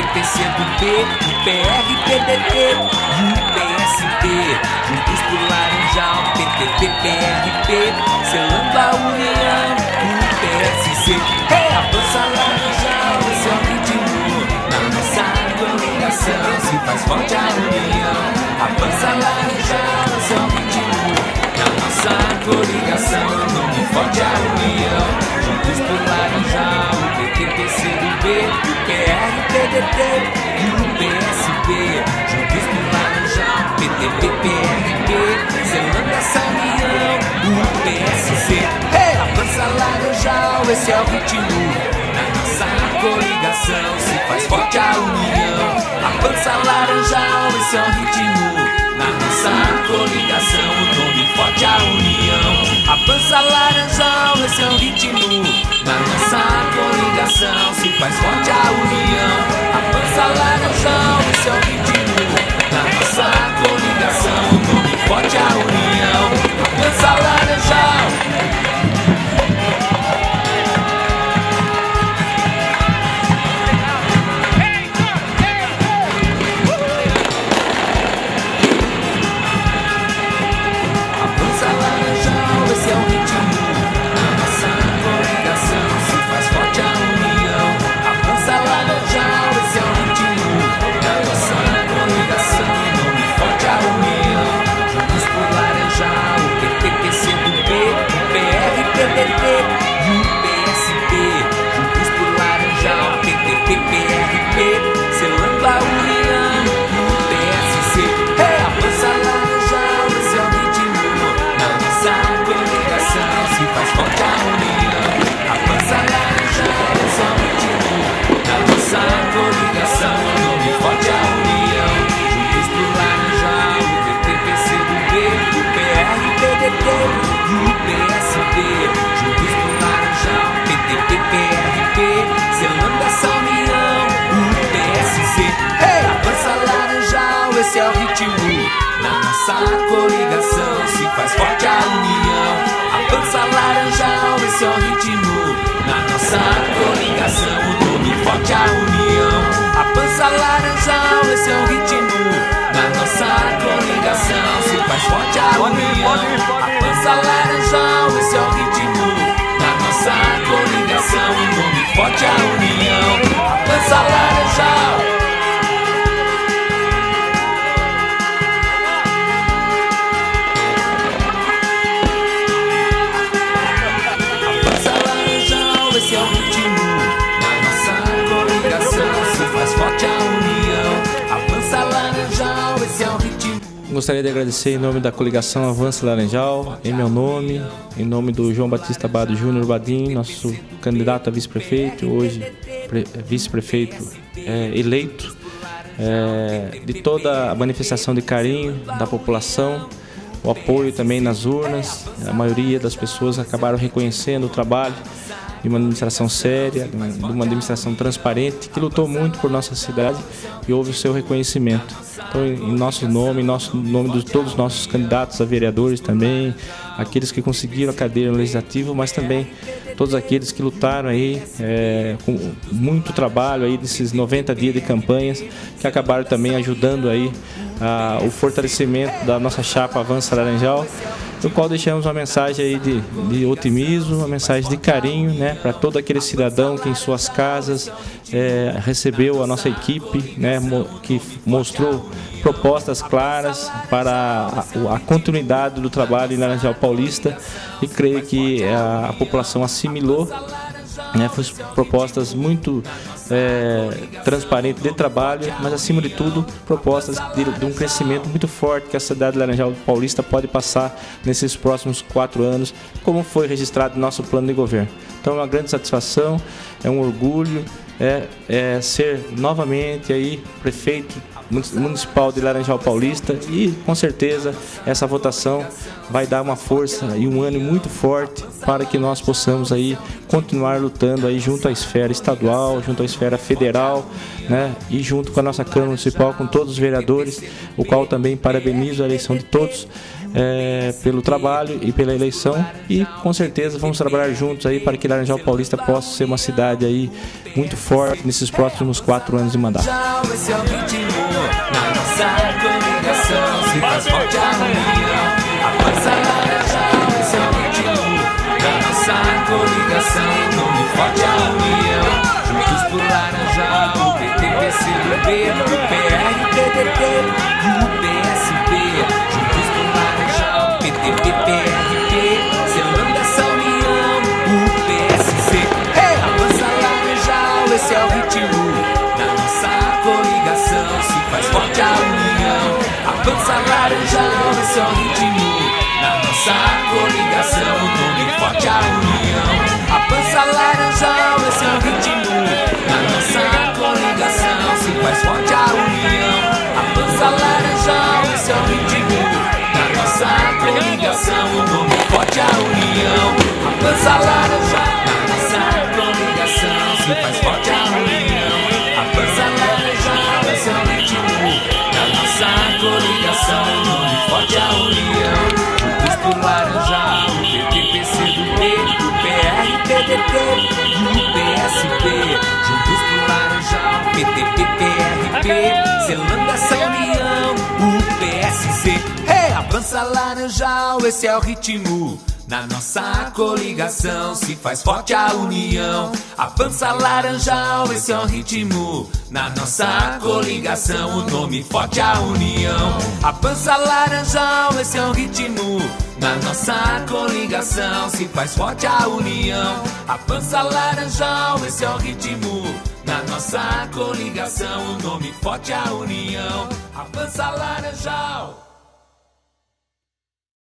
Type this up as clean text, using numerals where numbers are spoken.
PCdoB, o PR, PDT e o PSD. Juntos por Laranjal, PTB, PRP, selando a união, o PSC. Avança Laranjal, esse é o ritmo, na nossa coligação se faz forte a união. Avança Laranjal, esse é o ritmo, na nossa coligação, nome forte a união. Juntos por Laranjal, o PT, PCdoB, o PR, PDT e o PSB. Juntos por Laranjal, PTB, PRP, selando essa união, o PSC. Avança Laranjal, esse é o ritmo, na nossa coligação se faz forte a união. Avança Laranjal, esse é o ritmo, na nossa coligação, o nome forte a união. Avança Laranjal, esse é o ritmo, na nossa coligação se faz forte a união. Avança Laranjal, esse é o ritmo, na nossa coligação, o nome forte a união. Avança Laranjal. Esse é o ritmo, na nossa coligação se faz forte a união. Avança Laranjal, esse é o ritmo, na nossa coligação, o nome forte a união. Avança Laranjal, esse é o ritmo, na nossa coligação se faz forte a união. Avança Laranjal, esse é o ritmo, na nossa coligação, o nome forte a união. Avança Laranjal. Esse é o ritmo, na nossa coligação se faz forte a união. Avança Laranjal, esse é o ritmo. Gostaria de agradecer em nome da coligação Avança Laranjal, em meu nome, em nome do João Batista Bado Júnior Badim, nosso candidato a vice-prefeito, hoje vice-prefeito eleito, de toda a manifestação de carinho da população, o apoio também nas urnas. A maioria das pessoas acabaram reconhecendo o trabalho de uma administração séria, de uma administração transparente, que lutou muito por nossa cidade e houve o seu reconhecimento. Então, em nosso nome de todos os nossos candidatos a vereadores também, aqueles que conseguiram a cadeira no Legislativo, mas também todos aqueles que lutaram aí com muito trabalho aí nesses 90 dias de campanhas, que acabaram também ajudando aí o fortalecimento da nossa chapa Avança Laranjal, no qual deixamos uma mensagem aí de otimismo, uma mensagem de carinho, né, para todo aquele cidadão que em suas casas recebeu a nossa equipe, né, que mostrou propostas claras para a continuidade do trabalho em Laranjal Paulista, e creio que a população assimilou, né, foram propostas muito transparentes de trabalho, mas acima de tudo propostas de um crescimento muito forte que a cidade de Laranjal Paulista pode passar nesses próximos 4 anos, como foi registrado no nosso plano de governo. Então é uma grande satisfação, é um orgulho ser novamente aí prefeito municipal de Laranjal Paulista, e com certeza essa votação vai dar uma força e um ânimo muito forte para que nós possamos aí continuar lutando aí junto à esfera estadual, junto à esfera federal, né, e junto com a nossa Câmara Municipal, com todos os vereadores, o qual também parabenizo a eleição de todos. pelo trabalho e pela eleição, e com certeza vamos trabalhar juntos aí para que Laranjal Paulista possa ser uma cidade aí muito forte nesses próximos 4 anos de mandato. Esse é o ritmo na nossa coligação, se faz forte a união. Avança Laranjal, esse é o ritmo na nossa coligação, nome forte a união. Juntos por Laranjal, o PT, PCdoB, o PR, PDT e o PSB. Juntos por Laranjal, PT, PRP, selando essa união, o PSC. Hey! Avança Laranjal, esse é o ritmo na nossa coligação, se faz forte a união. Avança Laranjal, esse é o ritmo na nossa coligação, nome forte a união. Avança Laranjal, esse é o ritmo na nossa coligação, se faz forte a união. Avança Laranjal, esse é o ritmo na nossa coligação, nome forte a união. Avança Laranjal, na nossa coligação, se faz forte a união. Avança Laranjal, esse é o ritmo na nossa coligação, nome forte a união. Juntos por Laranjal, o PT, PCdoB, o PR, PDT e o PSB. Juntos por Laranjal, PT, PRP, selando essa união, o PSC. Hey! Avança Laranjal, esse é o ritmo na nossa coligação, se faz forte a união. Avança Laranjal, esse é o ritmo na nossa coligação, o nome forte a união. Avança Laranjal, esse é o ritmo na nossa coligação, se faz forte a união. Avança Laranjal, esse é o ritmo na nossa coligação, o nome forte a união. Avança Laranjal.